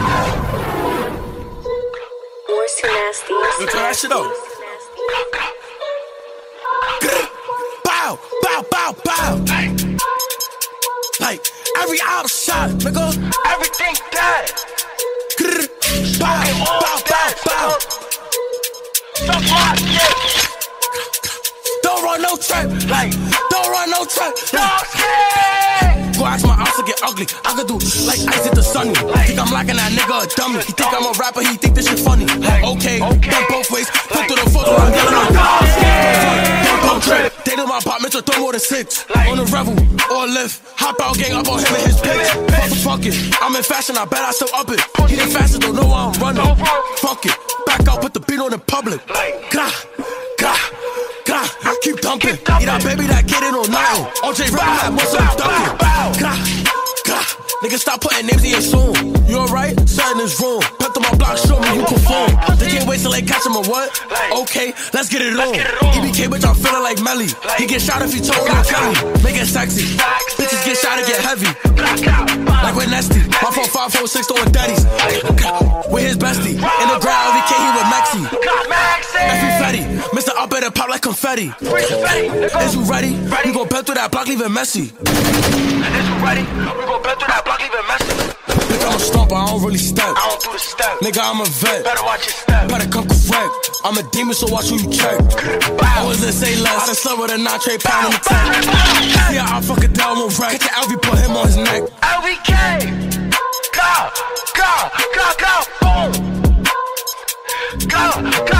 Wars too nasty. Yo, turn that shit up. Bow, bow, bow, bow. Like every out shot, nigga. Everything dead. Bow, bow, bow, bow. Stop my shit. Don't run no trap, like don't run no trap. Go ask my ops to get ugly. I could do like ice at the sunny. Think I'm locking that nigga a dummy. He think I'm a rapper, he think this shit funny. Okay, done both ways. Put through the photo, I'm dealing on they do my pop, Mitchell, throw more than 6. On the Revel, or lift. Hop out, gang up on him and his bitch. Fuck it, I'm in fashion, I bet I still up it. He the fastest, don't know why I'm running. Fuck it, back out, put the beat on the public. Gah, gah, gah, keep dumping. Eat that baby, that kid ain't on nothing. OJ Rap had muscle ducking. Gah, gah, nigga stop putting names in your song. You alright? Something is wrong. Pep to my block, show me you perform. They can't wait till they catch him or what? Okay, let's get it on. EBK, bitch, I'm feeling like Melly. He get shot if he told him Kelly. Make it sexy. Bitches get shot and get heavy. Like with Nesty. My 4546 throwing daddies. With his bestie. In the ground, EBK, he with Maxi. Effie Fetty. Mr. Up at pop like confetti. Is you ready? We gon' bend through that block, leaving messy. Is you ready? We gon' bend through that block, leaving messy. Bitch, I'm a stomper, I don't really step. I don't do the step. Nigga, I'm a vet. Better watch your step. Better come correct. I'm a demon, so watch who you check. I wasn't say less. I done slept with a 9-tray pound in the tank. Yeah, I'll fuck it down, I'm a wreck. Catch LV, put him on his neck. LVK! Go! Go! Go! Go! Boom! Go! Go!